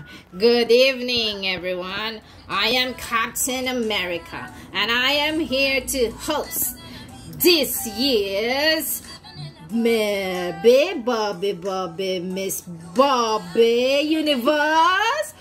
Good evening, everyone. I am Captain America, and I am here to host this year's Barbie Ms Universe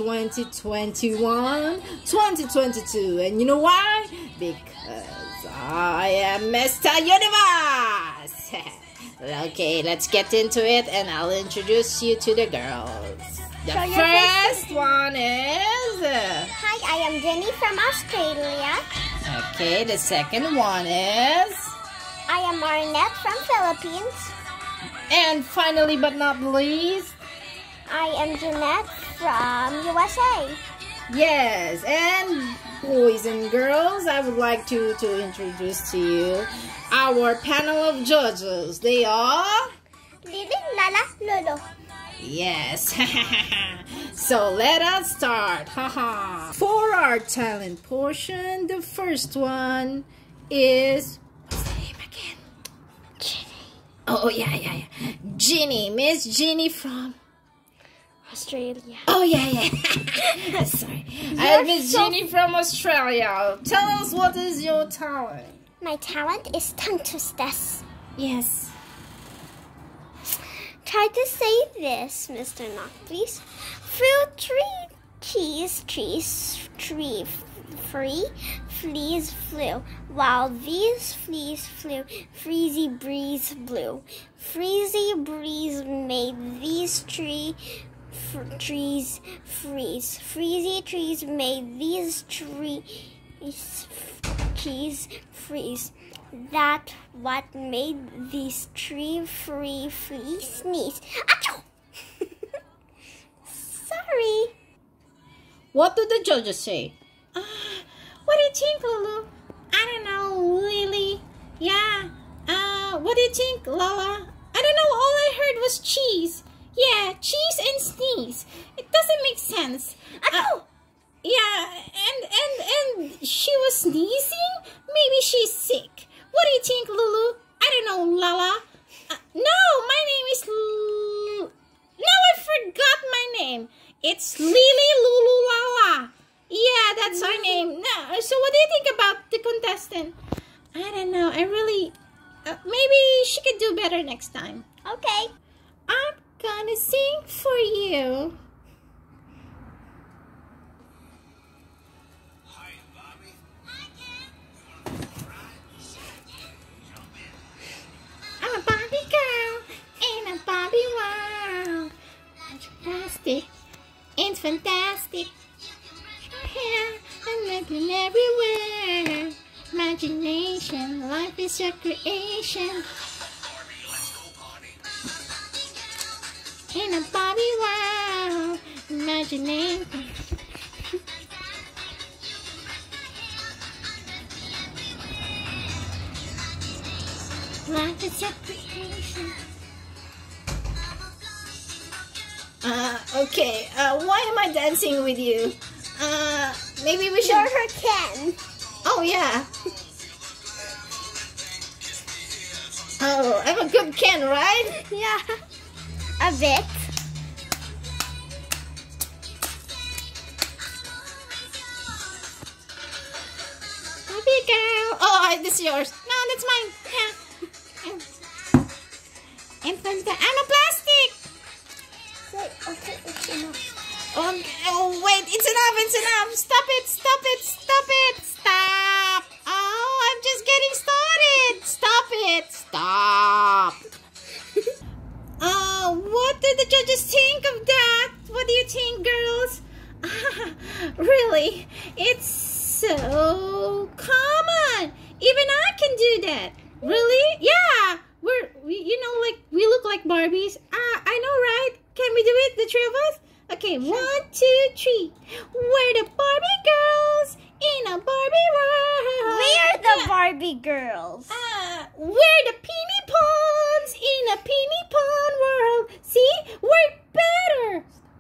2021-2022. And you know why? Because I am Mr. Universe. Okay, let's get into it, and I'll introduce you to the girls. The first one is... Hi, I am Jenny from Australia. Okay, the second one is... I am Marnette from Philippines. And finally but not least... I am Jeanette from USA. Yes, and boys and girls, I would like to introduce to you our panel of judges. They are... Lily, Lala, Lolo. Yes. So let us start. For our talent portion, the first one is... What's the name again? Jenny. Oh, yeah. Ginny. Miss Ginny from... Australia. Oh, yeah. Sorry. Miss Ginny from Australia. Tell us, what is your talent? My talent is tongue twisters. Yes. Try to say this, Mr. Knock, please. Fruit, tree, cheese, trees, tree, free, fleas flew. While these fleas flew, freezy breeze blew. Freezy breeze made these trees freeze. Freezy trees made these trees freeze. That what made these tree free sneeze. Achoo! Sorry. What do the judges say? What do you think, Lulu? I don't know, Lily. Yeah. What do you think, Lola? I don't know. All I heard was cheese. Yeah, cheese and sneeze. It doesn't make sense. Yeah, and she was sneezing? Maybe she's sick. What do you think, Lulu? I don't know, Lala. No, my name is No, I forgot my name. It's Lily Lulu Lala. Yeah, that's our name. No, so what do you think about the contestant? I don't know. I really... maybe she could do better next time. Okay. I'm gonna sing for you. Hi, Bobby. I'm a Barbie girl in a Barbie world. Fantastic, it's fantastic. Here and looking everywhere. Imagination, life is your creation. In a Barbie world, imagination. Life is your creation. Okay, why am I dancing with you? Maybe we should... You're her Ken. Oh, yeah. Oh, I'm a good Ken, right? Yeah. A bit. Barbie girl. Oh, this is yours. No, that's mine. Yeah. And from the... I'm a plastic. Okay, it's enough. Oh, wait, it's enough. Stop it. Stop. Oh, I'm just getting started. Stop. What do the judges think of that? What do you think, girls? Really, it's so common. Even I can do that. Really? Yeah. We look like Barbies. I know, right? Can we do it, the three of us? Okay, sure. 1, 2, 3. We're the Barbie girls in a Barbie world. We're the Barbie girls. We're the Pinypons in a Pinypon world. See? We're better.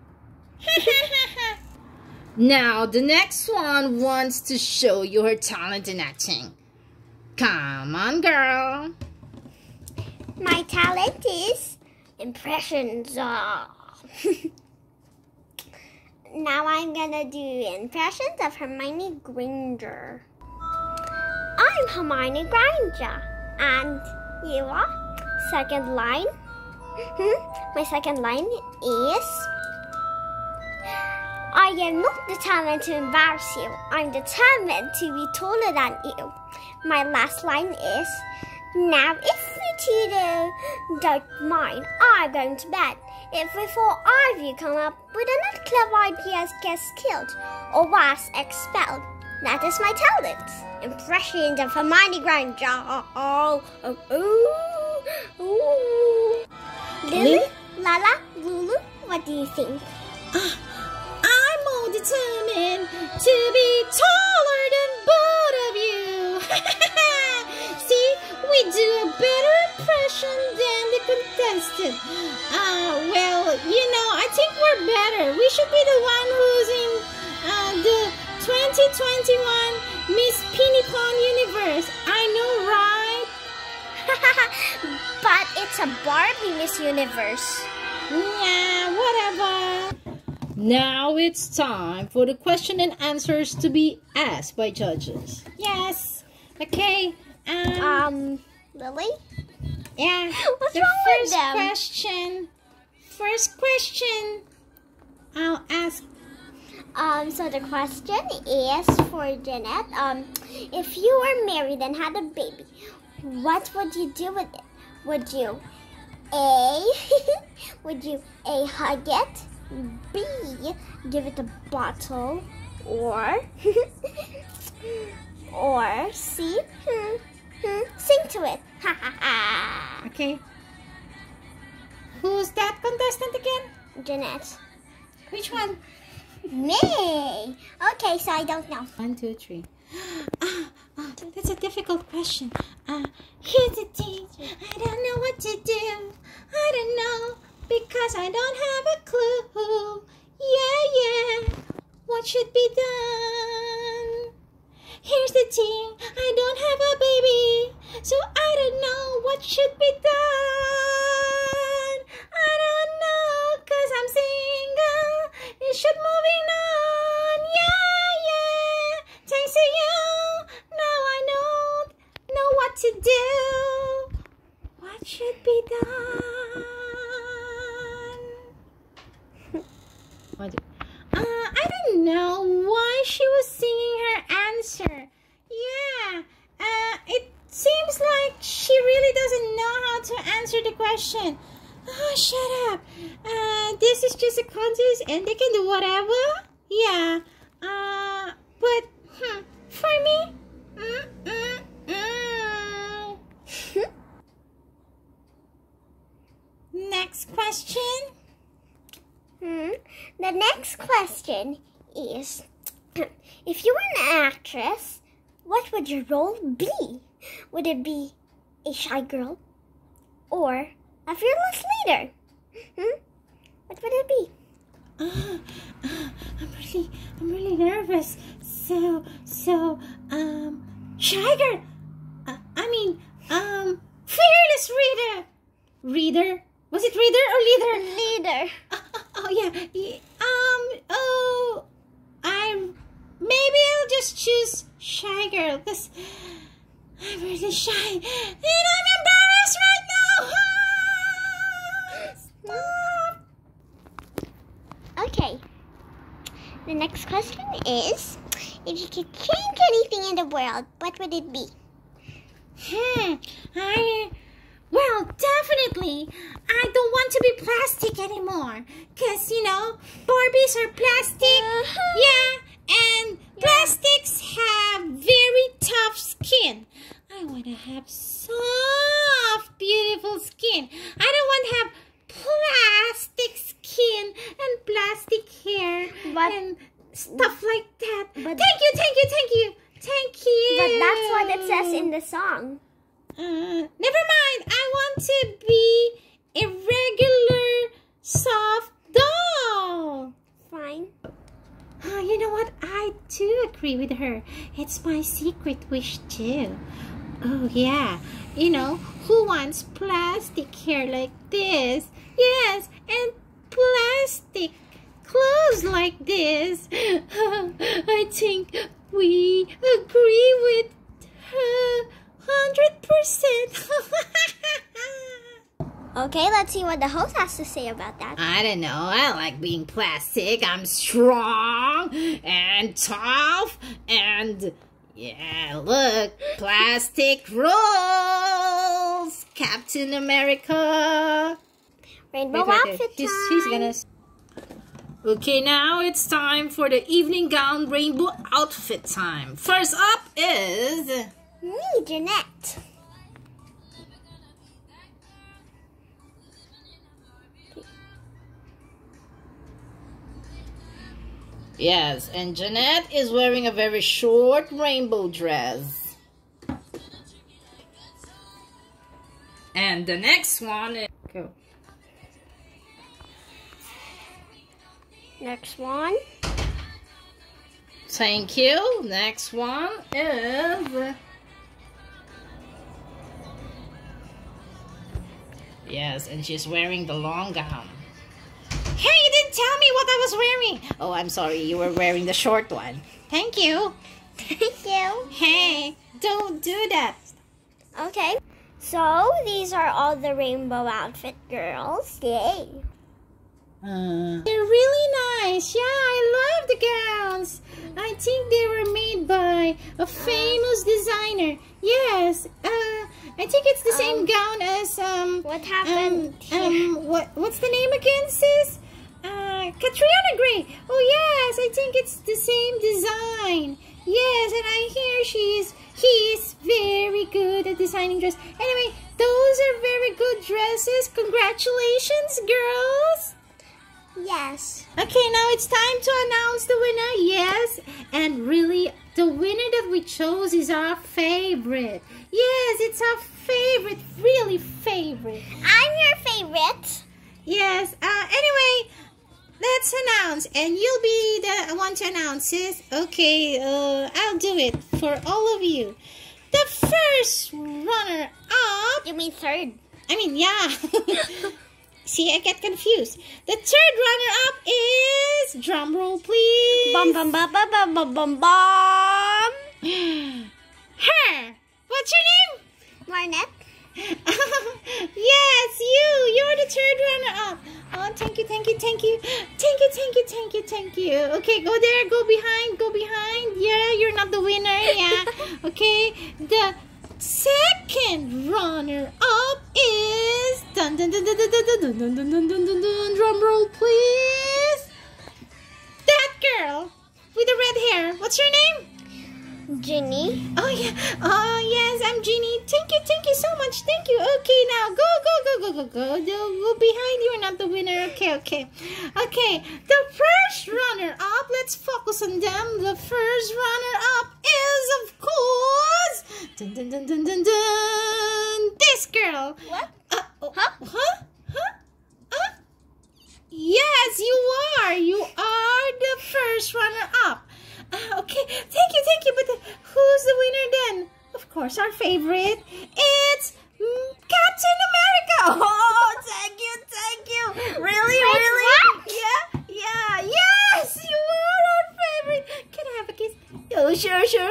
Now, the next one wants to show you her talent in acting. Come on, girl. My talent is impressions. Now I'm gonna do impressions of Hermione Granger. I'm Hermione Granger, and you are? Second line. My second line is, I am not determined to embarrass you. I'm determined to be taller than you. My last line is, now if we two don't mind, I'm going to bed. If before either of you come up with another clever idea, gets killed or worse, expelled. That is my talent. Impressions of Hermione Granger. Lily, Lala, Lulu, what do you think? I'm more determined to be taller than both of you. See, we do a better impression than the contestant. Well, I think we're better. We should be the one who's in the 2021 Miss Pinypon Universe. I know, right? But it's a Barbie Ms Universe. Yeah, whatever. Now it's time for the question and answers to be asked by judges. Yes. Okay. Lily? Yeah. What's wrong with them? First question. I'll ask. So the question is for Jeanette. If you were married and had a baby, what would you do with it? Would you A, hug it, B, give it a bottle, or C, sing to it. Okay. Who's that contestant again? Jeanette. Which one? Me. Okay, so I don't know. 1, 2, 3. That's a difficult question. Here's the thing. I don't know what to do. I don't know because I don't have a clue. Yeah. What should be done? Here's the thing. I don't have a baby, so I don't know what should be done. I don't know because I'm single. It should moving on. Yeah. Thanks to you. Now I don't know what to do. What should be done? I don't know why she was singing her answer. Yeah, it seems like she really doesn't know how to answer the question. Oh, shut up. This is just a contest and they can do whatever. Yeah, but for me, Next question. The next question is, if you were an actress, what would your role be? Would it be a shy girl or a fearless leader? What would it be? I'm really nervous. So, shy girl. Fearless reader. Reader? Was it reader or leader? Leader. Oh yeah. Maybe I'll just choose shy girl because I'm really shy and I'm embarrassed right now. Stop. Okay. The next question is, if you could change anything in the world, what would it be? Well, definitely, I don't want to be plastic anymore. Because, Barbies are plastic. And plastics have very tough skin. I want to have soft, beautiful skin. I don't want to have plastic skin and plastic hair and stuff like that. Thank you. But that's what it says in the song. Never mind. I want to be a regular soft doll. Fine. You know what? I do agree with her. It's my secret wish too. Oh yeah. Who wants plastic hair like this? Yes, and plastic clothes like like this. I think we agree with 100%. Okay, let's see what the host has to say about that. I don't know. I like being plastic. I'm strong and tough and yeah, look, plastic rules. Captain America. Rainbow outfit time. He's gonna. Okay, now it's time for the evening gown rainbow outfit time. First up is me, Jeanette. Yes, and Jeanette is wearing a very short rainbow dress. And the next one is... Go. Next one. Thank you. Next one is... Yes, and she's wearing the long gown. Hey, you didn't tell me what I was wearing. Oh, I'm sorry. You were wearing the short one. Thank you. Thank you. Hey, don't do that. Okay. So, these are all the rainbow outfit girls. Yay. They're really nice. Yeah, I love the gowns. I think they were made by a famous designer. Yes. I think it's the same gown as what happened here? What's the name again, sis? Catriona Gray. Oh yes, I think it's the same design. Yes, and I hear he's very good at designing dresses. Anyway, those are very good dresses. Congratulations, girls. Yes. Okay, now it's time to announce the winner. Yes, and really, the winner that we chose is our favorite. Yes, it's our favorite, really favorite. I'm your favorite. Yes, anyway, let's announce, and you'll be the one to announce it. Okay, I'll do it for all of you. The first runner-up... You mean third? I mean, yeah. See, I get confused. The third runner-up is... Drum roll, please. Bum, bum, bum, bum, bum, bum, bum, bum. Her. What's your name? Marnette. Yes, you're the third runner-up. Oh, thank you. Okay, go there, go behind. Yeah, you're not the winner, yeah. Okay, the second runner-up is dun dun dun dun dun dun dun dun dun dun dun dun dun. Drum roll, please. That girl with the red hair. What's your name? Ginny. Oh yeah. Oh yes, I'm Ginny. Thank you so much. Thank you. Okay, now go behind. You're not the winner. Okay. The first runner-up. Let's focus on them. The first runner-up is, of course, dun dun dun dun dun dun. This girl. What? Huh? Yes, you are. You are the first runner-up. Okay, thank you. But who's the winner then? Of course, our favorite. It's Captain America. Oh, thank you. Really? Yeah. Yes, you are our favorite. Can I have a kiss? Oh, sure.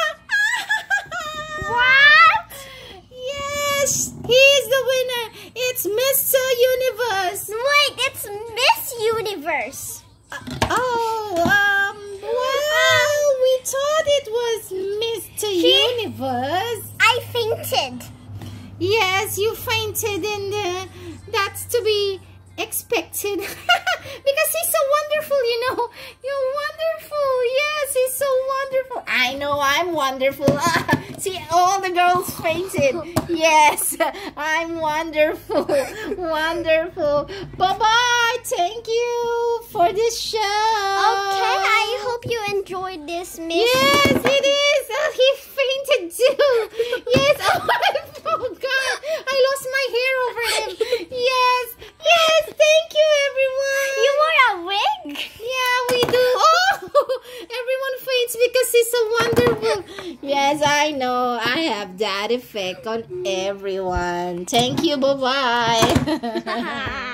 What? Yes, he's the winner. It's Mr. Universe. Wait, it's Miss Universe. Well, we thought it was Mr. Universe. I fainted. Yes, you fainted, and that's to be expected. Because he's so wonderful, You're wonderful. Yes, he's so wonderful. I know I'm wonderful. See, all the girls fainted. Yes, I'm wonderful. Bye-bye. Thank you for this show. Okay, I hope you enjoyed this, Miss. Yes, it is. He fainted too. Yes. Oh God, I lost my hair over him. Yes. Thank you, everyone. You wore a wig? Yeah, we do. Oh, everyone faints because he's so wonderful. Yes, I know. I have that effect on everyone. Thank you. Bye-bye.